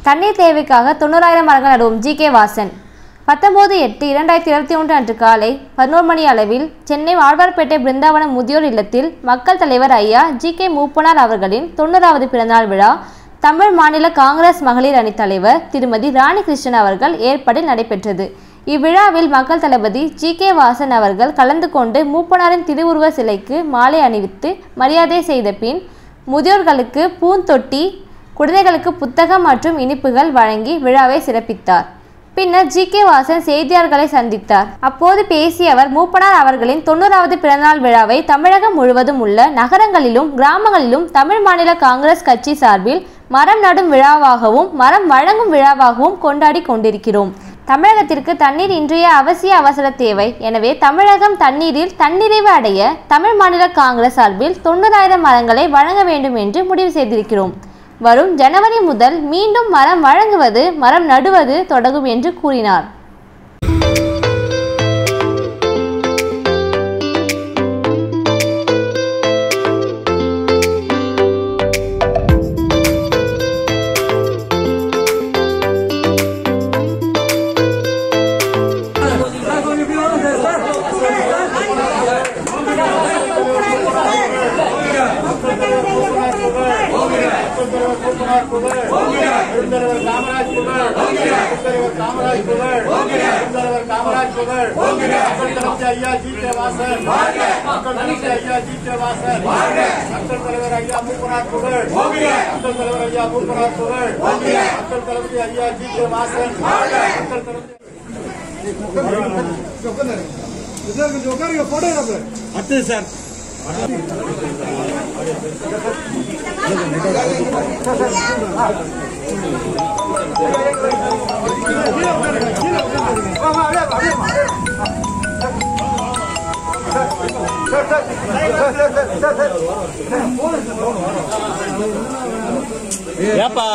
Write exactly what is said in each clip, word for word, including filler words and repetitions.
தண்ணீர் தேவைக்காக தொண்ணூறாயிரம் மரங்கள் நடுவோம். G K Vasan. பத்தொன்பது எட்டு இரண்டாயிரத்தி இருபத்தி ஒன்று அன்று காலை பதினோரு மணி அளவில் சென்னை ஆழ்வார்பேட்டை பிருந்தாவனம் முதியோர் இல்லத்தில் மக்கள் தலைவர் ஐயா ஜி கே மூப்பனார் அவர்களின் தொண்ணூறாவது பிறந்தநாள் விழா தமிழ் மாநில காங்கிரஸ் மகளிர் அணி தலைவர் திருமதி ராணி கிருஷ்ணன் அவர்கள் ஏற்பாட்டில் நடைபெற்றது. இவ்விழாவில் மக்கள் தளபதி ஜி கே வாசன் அவர்கள் கலந்து கொண்டு மூப்பனாரின் திருவுருவ சிலைக்கு மாலை அணிவித்து மரியாதை செய்த பின் முதியோர்களுக்கு பூந்தொட்டி, குழந்தைகளுக்கு புத்தகம் மற்றும் இனிப்புகள் வழங்கி விழாவை சிறப்பித்தார். பின்னர் ஜி கே வாசன் செய்தியாளர்களை சந்தித்தார். அப்போது பேசிய அவர், மூப்பனார் அவர்களின் தொண்ணூறாவது பிறந்தநாள் விழாவை தமிழகம் முழுவதும் உள்ள நகரங்களிலும் கிராமங்களிலும் தமிழ் மாநில காங்கிரஸ் கட்சி சார்பில் மரம் நடும் விழாவாகவும் மரம் வழங்கும் விழாவாகவும் கொண்டாடி கொண்டிருக்கிறோம். தமிழகத்திற்கு தண்ணீர் இன்றைய அவசிய அவசர தேவை. எனவே தமிழகம் தண்ணீரில் தன்னிறைவு அடைய தமிழ் மாநில காங்கிரஸ் சார்பில் தொண்ணூறாயிரம் மரங்களை வழங்க வேண்டும் என்று முடிவு செய்திருக்கிறோம். வரும் ஜனவரி முதல் மீண்டும் மரம் வழங்குவது, மரம் நடுவது தொடங்கும் என்று கூறினார். ஏப்பா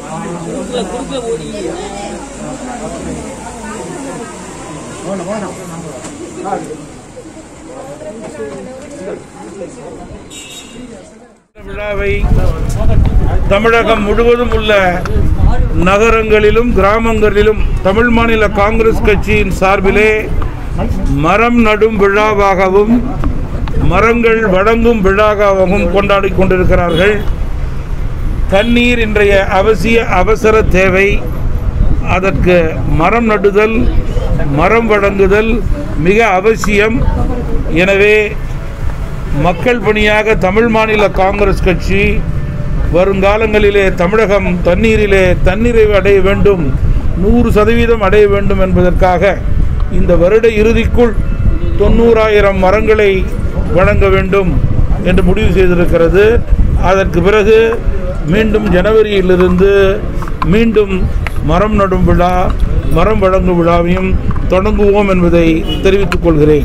விழாவை தமிழகம் முழுவதும் உள்ள நகரங்களிலும் கிராமங்களிலும் தமிழ் மாநில காங்கிரஸ் கட்சியின் சார்பிலே மரம் நடும் விழாவாகவும் மரங்கள் வழங்கும் விழாவாகவும் கொண்டாடி கொண்டிருக்கிறார்கள். தண்ணீர் இன்றைய அவசிய அவசர தேவை. அதற்கு மரம் நடுதல், மரம் வழங்குதல் மிக அவசியம். எனவே மக்கள் பணியாக தமிழ் மாநில காங்கிரஸ் கட்சி வருங்காலங்களிலே தமிழகம் தண்ணீரிலே தன்னிறைவு அடைய வேண்டும், நூறு சதவீதம் அடைய வேண்டும் என்பதற்காக இந்த வருட இறுதிக்குள் தொண்ணூறாயிரம் மரங்களை வழங்க வேண்டும் என்று முடிவு செய்திருக்கிறது. அதற்கு பிறகு மீண்டும் ஜனவரியிலிருந்து மீண்டும் மரம் நடும் விழா, மரம் வழங்கும் விழாவையும் தொடங்குவோம் என்பதை தெரிவித்துக் கொள்கிறேன்.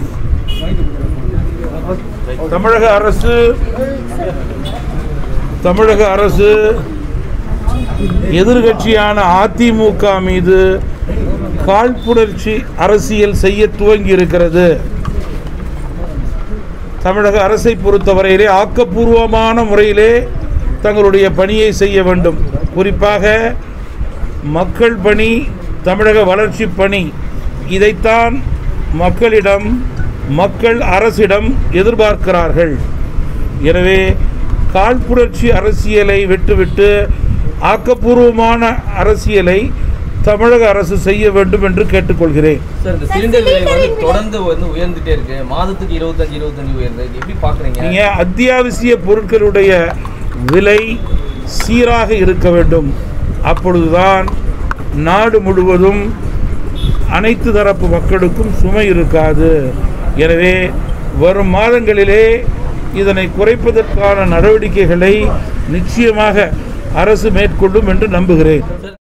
தமிழக அரசு தமிழக அரசு எதிர்கட்சியான அதிமுக மீது காழ்ப்புணர்ச்சி அரசியல் செய்ய துவங்கி இருக்கிறது. தமிழக அரசை பொறுத்தவரையிலே ஆக்கப்பூர்வமான முறையிலே தங்களுடைய பணியை செய்ய வேண்டும். குறிப்பாக மக்கள் பணி, தமிழக வளர்ச்சி பணி, இதைத்தான் மக்களிடம் மக்கள் அரசிடம் எதிர்பார்க்கிறார்கள். எனவே காழ்ப்புணர்ச்சி அரசியலை விட்டுவிட்டு ஆக்கப்பூர்வமான அரசியலை தமிழக அரசு செய்ய வேண்டும் என்று கேட்டுக்கொள்கிறேன். சார், இந்த சிலிண்டர் விலை வந்து தொடர்ந்து வந்து உயர்ந்துட்டே இருக்கு. மாதத்துக்கு இருபத்தஞ்சு இருபத்தஞ்சு உயர்ந்தது எப்படி பார்க்குறீங்க? நீங்கள் அத்தியாவசிய பொருட்களுடைய விலை சீராக இருக்க வேண்டும். அப்பொழுதுதான் நாடு முழுவதும் அனைத்து தரப்பு மக்களுக்கும் சுமை இருக்காது. எனவே வரும் மாதங்களிலே இதனை குறைப்பதற்கான நடவடிக்கைகளை நிச்சயமாக அரசு மேற்கொள்ளும் என்று நம்புகிறேன்.